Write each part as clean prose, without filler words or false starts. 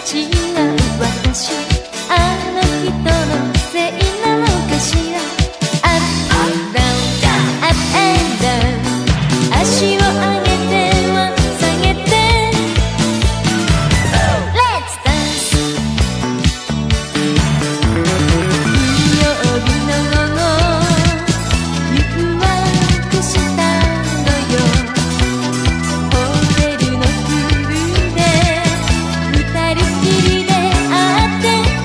ホテルのプールで二人きりで会って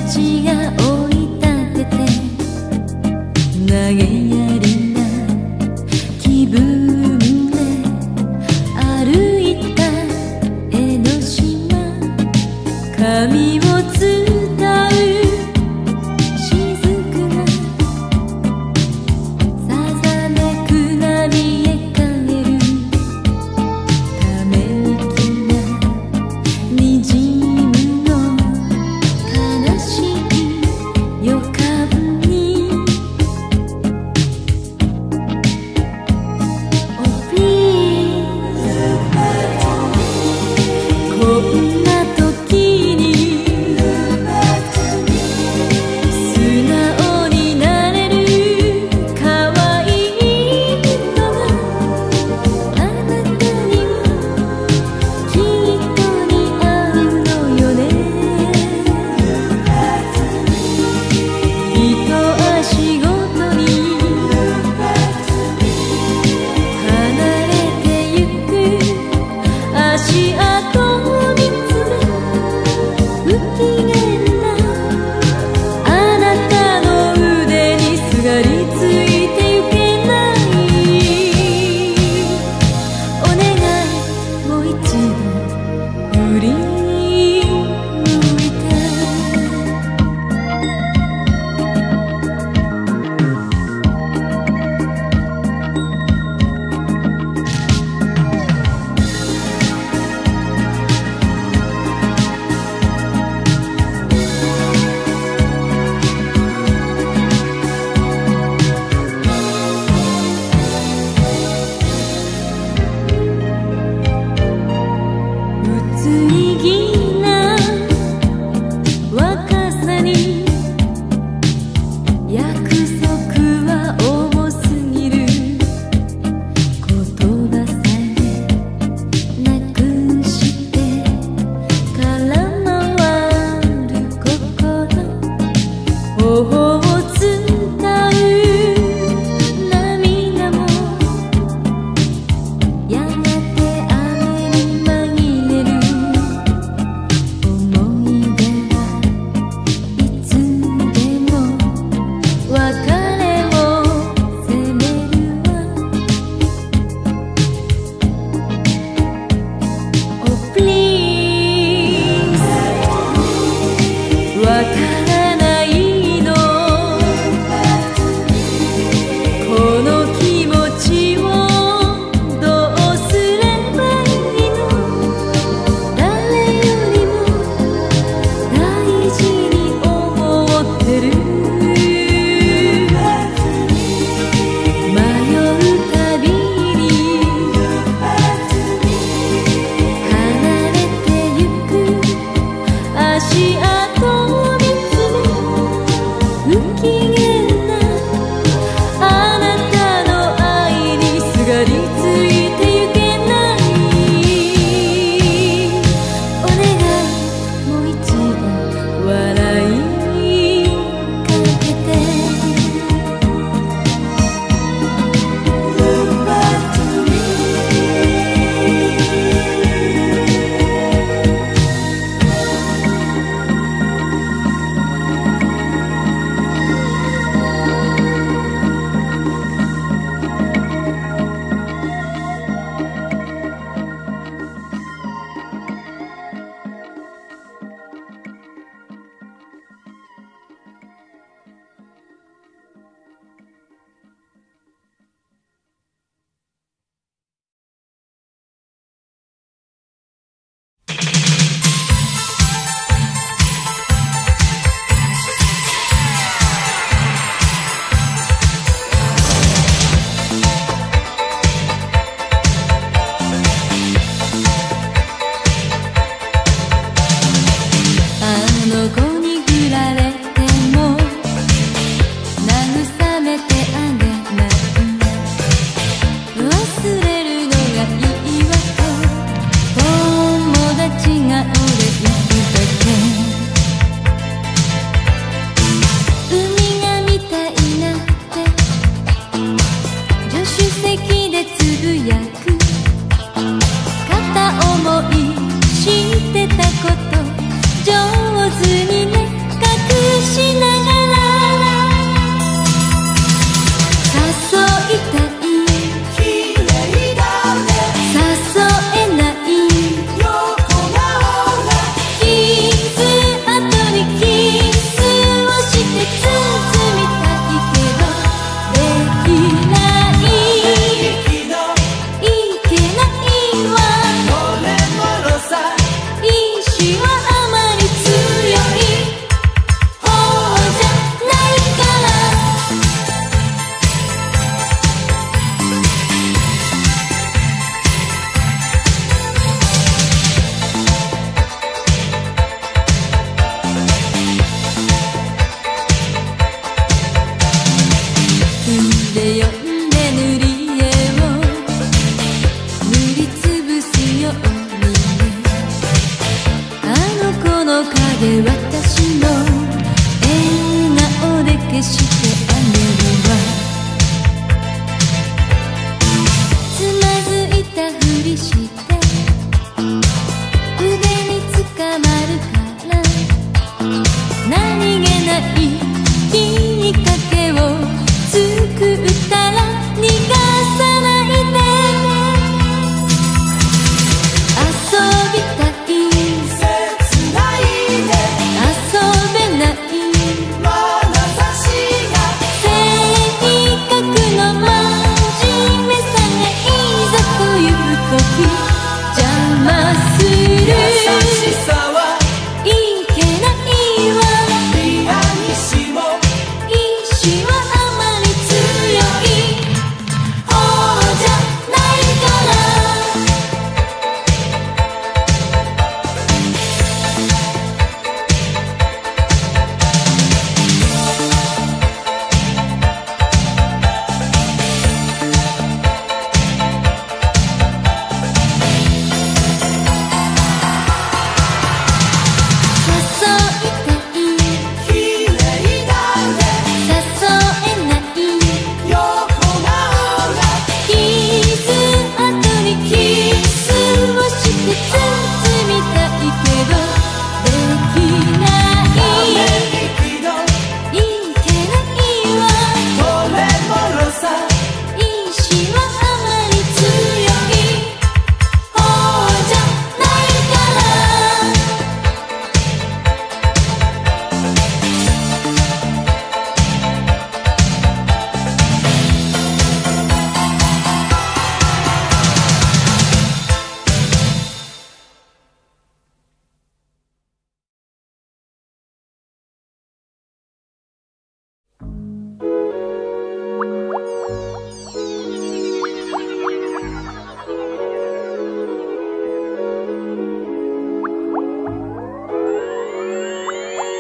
ちが追い立てて投げやりな気分で歩いた江ノ島、髪を伝う雫がさざめくなりへ帰る、ため息がにじむの悲しい予感に Oh please こんな時に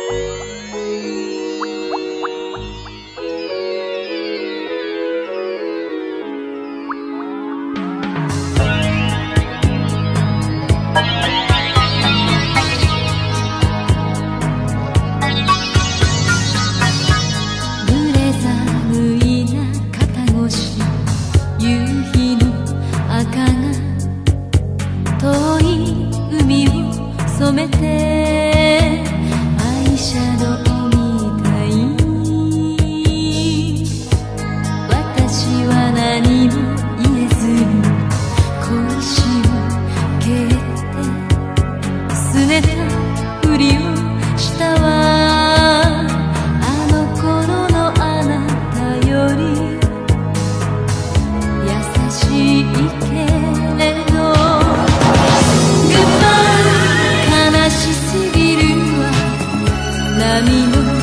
染めてアイシャドウみたいに私は何も言えずに小石を蹴って拗ねたふりをしたわあの頃のあなたより優しいけれど悲しすぎるわ波の音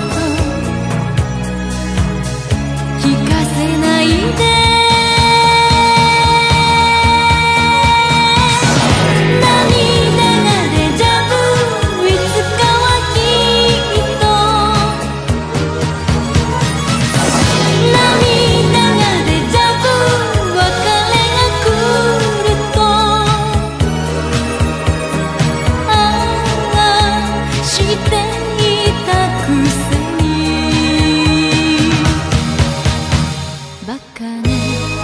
聞かせないで涙がデジャブいつかはきっと涙がデジャブ別れが来るとしていたくせにバカね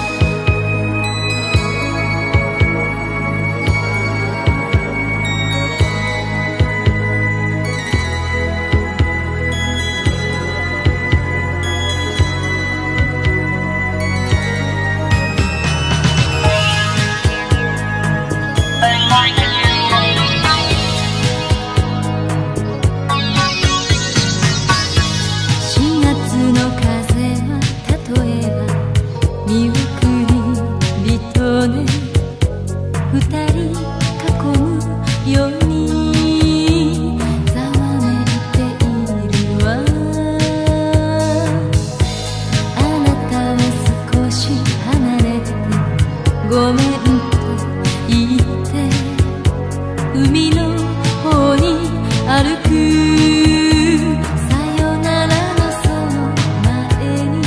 二人囲むようにざわめいているわあなたは少し離れてごめんと言って海の方に歩くさよならのその前に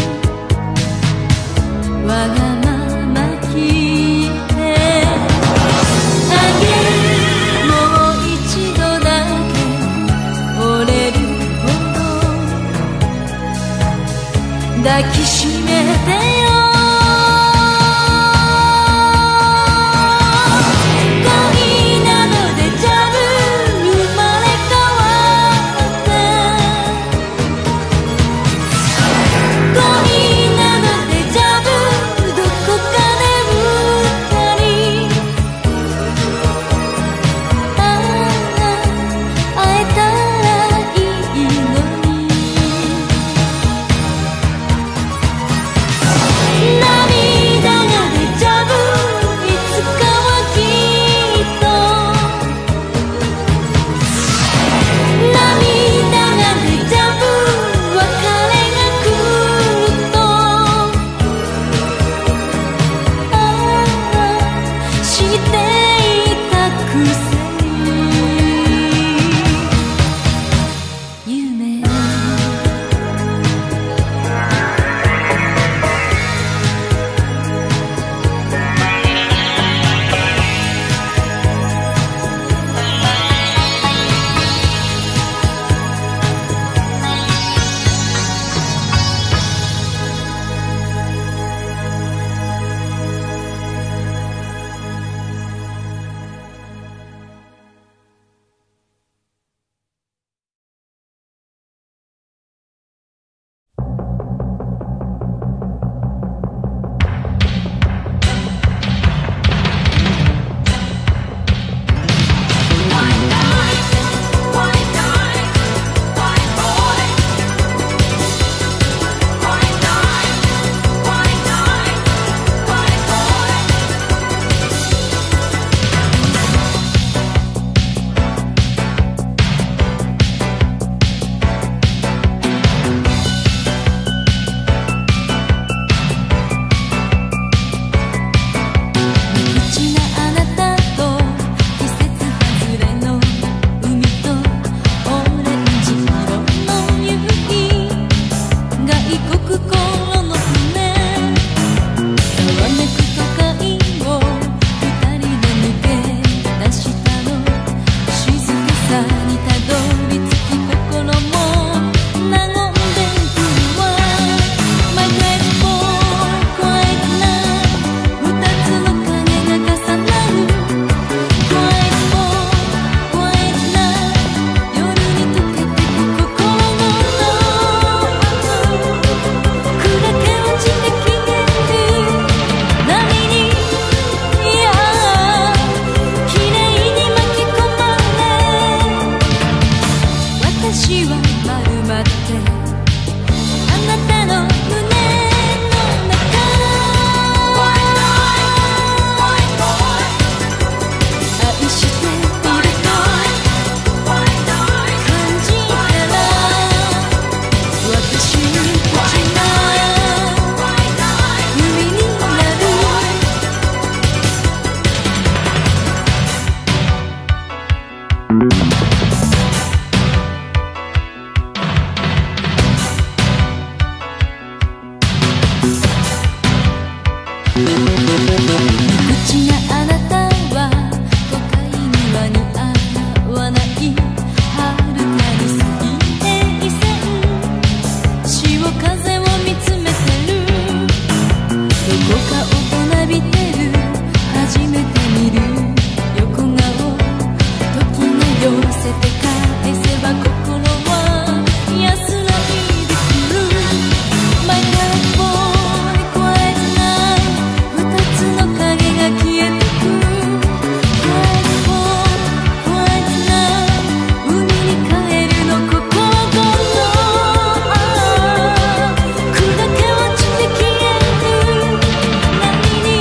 わがまま聞いて抱きしめてよ恋なのデジャブ生まれ変わって恋なのデジャブどこかで二人会えたらいいのに丸まってあなたの胸の中愛していると感じたら私たちが海になる口やあなたは都会には似合わない遥かに水平線潮風を見つめてるどこか大人びてる初めて見る横顔時が寄せて返せば心は安らいでくる My heart boy quiet now 二つの影が消えてく Quiet boy quiet now 海に帰るの心砕け落ちて消える波に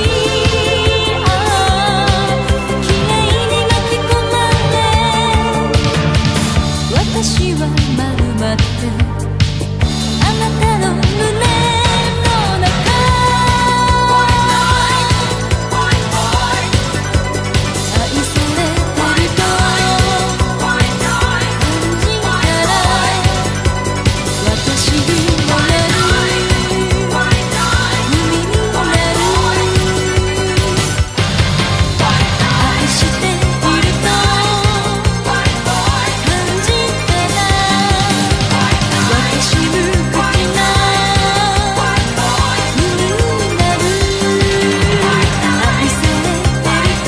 綺麗に巻き込まれ私は丸まってあなたの胸の中愛されてると感じたら私になる海になる愛していると感じたら私無口な海になる愛されてると感じた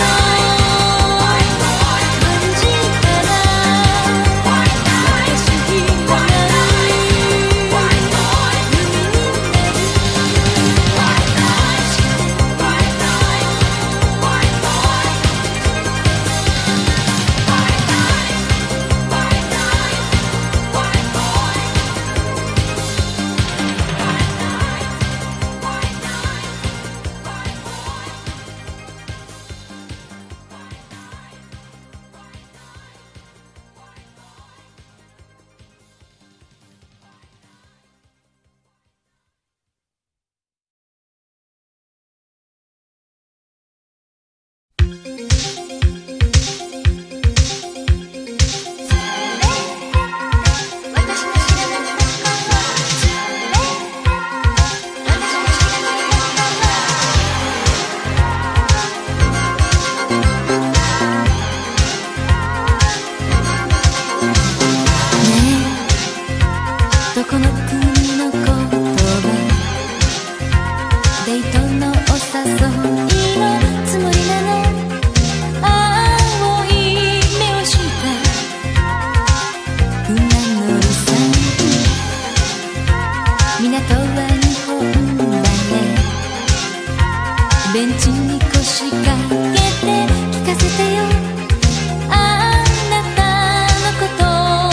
ら私になるどこの国の言葉デートのお誘いのつもりなの青い目をした船乗りさん港は日本だねベンチに腰掛けて聞かせてよあなたのこと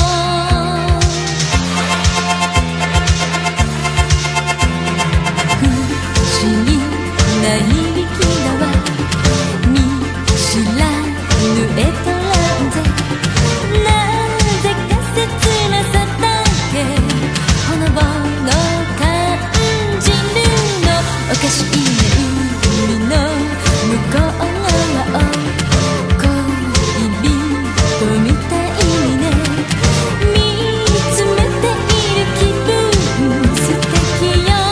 不思議ないびきだわ見知らぬエトランゼなぜか切なさだけほのぼの感じるのおかしいね海の向こう側を恋人みたいね見つめている気分素敵よ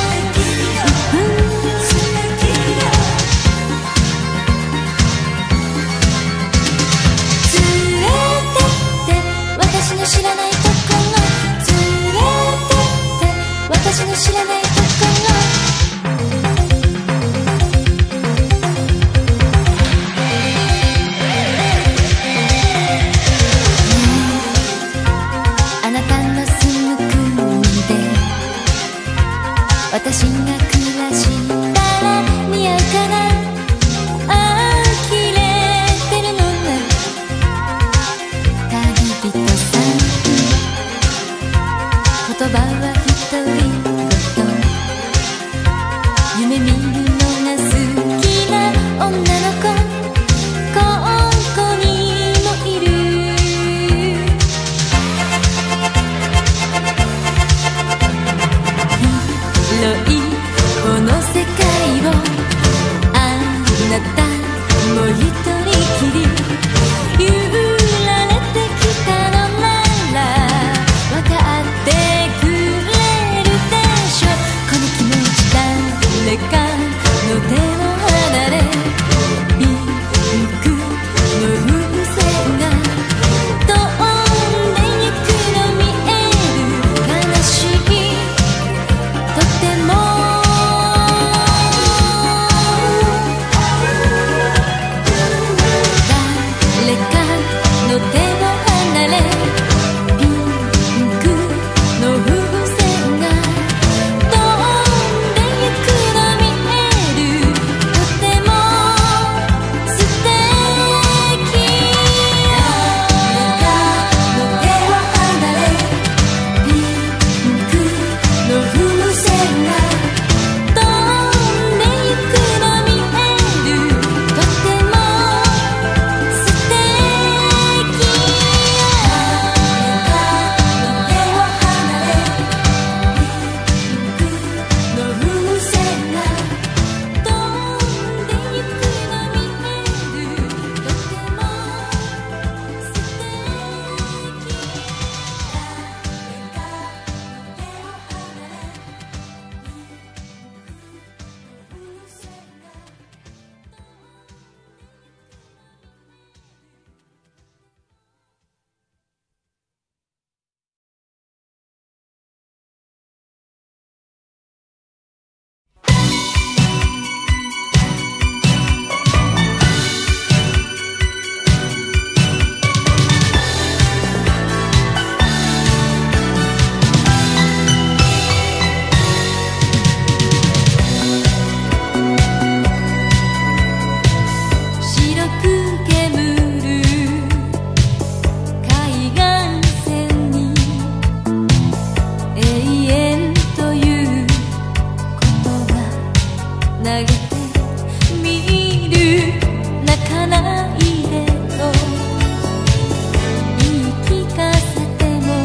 連れてって私の知らないところ連れてって私の知らないところあなたの住む国で私が暮らしたら似合うかな呆れてるのね旅人さん言葉は一人ごと夢見るのが好きな女の子ここにもいる広いこの世界をあなたもう一人きり揺られてきたのなら分かってくれるでしょこの気持ち誰かの手を離れピンクの風船が飛んでゆくの見える悲しいとても誰かの手を離れピンクの風船が飛んでゆくの見えるとても素敵誰かの手を離れピンクの風船が飛んでゆくの見えるとても素敵誰かの手を離れピンクの風船が飛んでゆくの見えるとても素敵白く煙る海岸線に永遠という言葉投げてみる泣かないでと言い聞かせても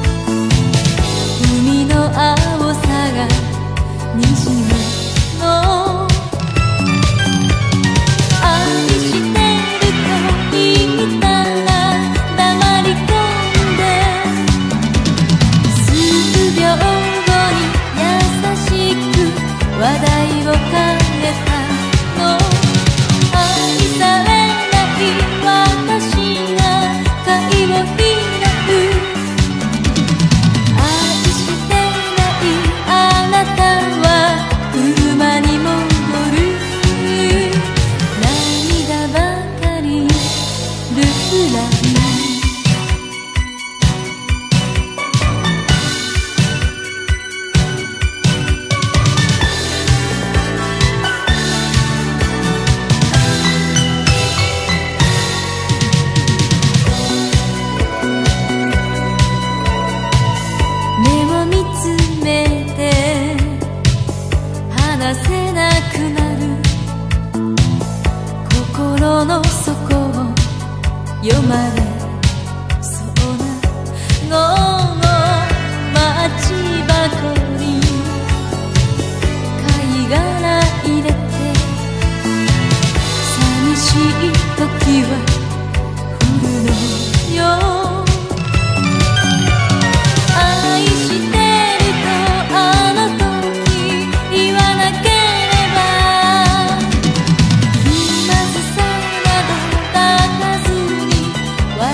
海の青さがにじむの愛してると言ったら黙り込んで数秒後に優しく話題を変えたの愛されない私が貝を拾う愛してないあなたは車に戻る涙ばかりルーライ目を見つめて離せなくなる心の底を読まれそうな午後街箱に貝殻入れて寂しい時は降るのよ愛してるとあの時言わなければ気まずさなど抱かずに笑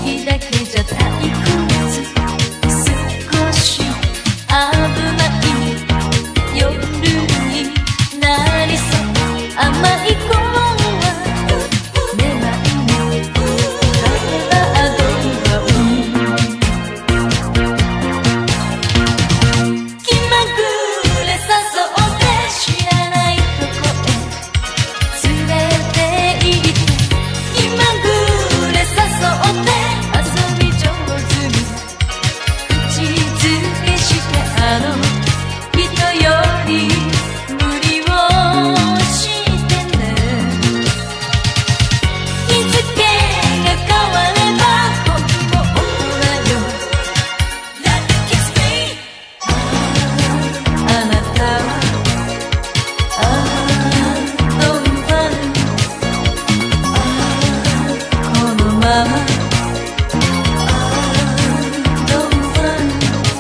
時だけじゃ退屈、少し危ない夜になりそう。甘い声はめまいに風はどんどん気まぐれ誘って知らないとこへ連れて行って気まぐれ誘って遊び上手に口づけしてあの人より無理をしてね。日付が変われば本望だよ。Let it kiss me あなたはDon't run このままDon't run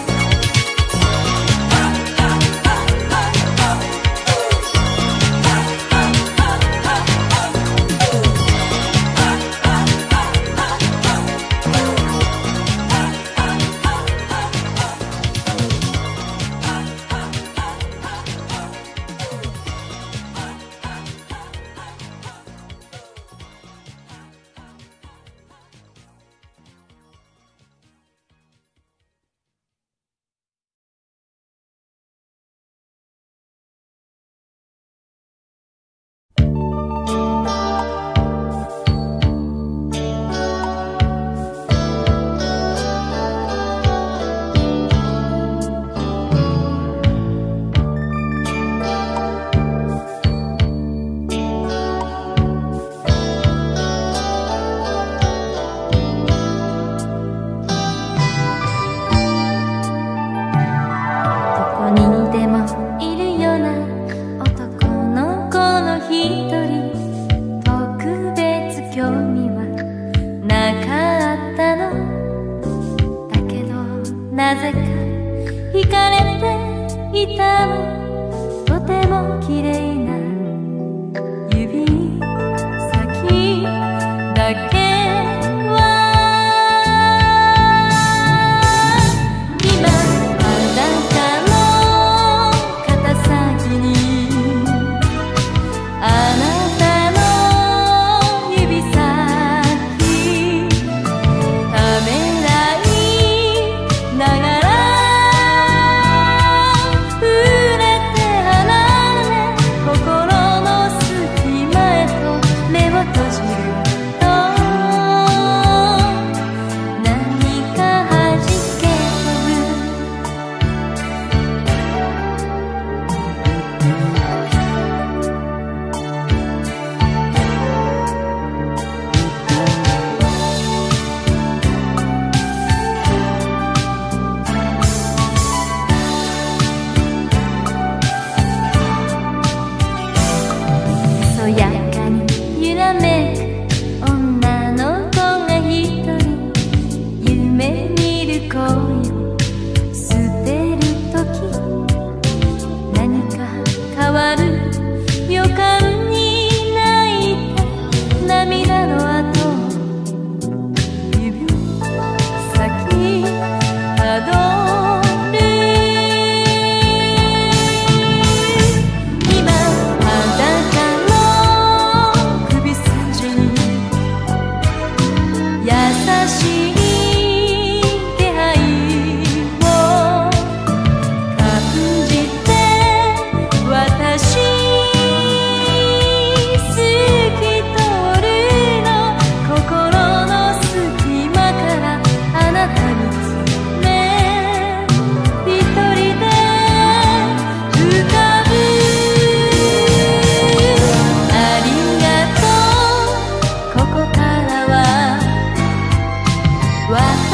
どこにでもいるような男の子の一人、特別興味はなかったのだけど、なぜか惹かれていたの。とても綺麗な指先だけは今あなたの肩先にあなたの指先ためらいながら触れて離れ心の隙間へと目を閉じると何か弾け飛ぶ。そやかに揺らめく女の子が一人、夢見る恋を捨てるとき、何か変わる予感に泣いた涙の後、指先たどる。今裸の首筋に優しい気配を感じて、私透き通るの。心の隙間からあなた見つめ、一人で浮かぶ。ありがとう、ここからは私